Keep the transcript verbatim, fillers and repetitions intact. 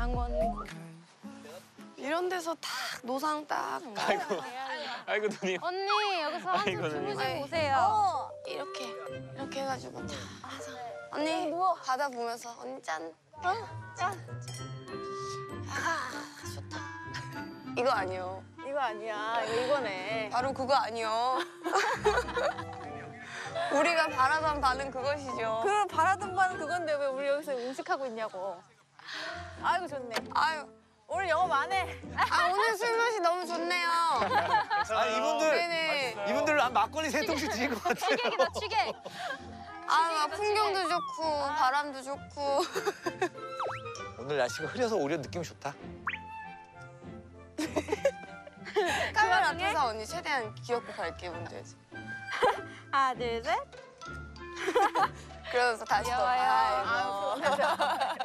강원구. 이런 데서 딱 노상 딱. 아이고, 아이고 누님. 언니 여기서 한숨 아이고, 주무시고 아이. 오세요. 어, 이렇게 이렇게 해가지고 딱 해서 언니 누워 바다 보면서 언니 짠. 어? 짠. 아 좋다. 이거 아니요. 이거 아니야. 이거 이거네. 바로 그거 아니요. 우리가 바라던 바는 그것이죠. 그 바라던 바는 그건데 왜 우리 여기서 음식하고 있냐고. 아이고 좋네. 아유, 오늘 영업 안 해. 아 오늘 술 맛이 너무 좋네요. 아 이분들 네네. 이분들 한 막걸리 세 통씩 드실 것 같아요. 취객이다 취객. 아 풍경도 좋고 바람도 좋고. 오늘 날씨가 흐려서 오히려 느낌이 좋다. 카메라 앞에서 언니 최대한 귀엽고 밝게 문제지. 하나 둘 셋. 그러면서 다시 또 귀여워요. 아이고.